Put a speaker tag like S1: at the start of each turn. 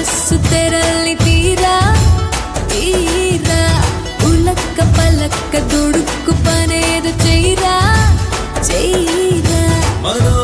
S1: మనస్సు తెరలి తీరా తీరా ఉలక్క పలక్క దుడుక్కు పనేదు చెయ్యరా చెయ్యరా